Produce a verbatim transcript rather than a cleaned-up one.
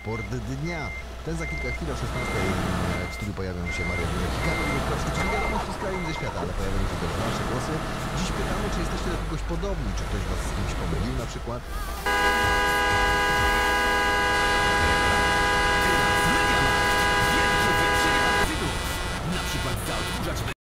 Raport dnia. Ten za kilka chwil o szesnastej w studiu pojawią się Maria Duda, czyli wiadomości z kraju i ze świata, ale pojawią się też nasze głosy. Dziś pytamy, czy jesteście do kogoś podobni, czy ktoś was z kimś pomylił na przykład.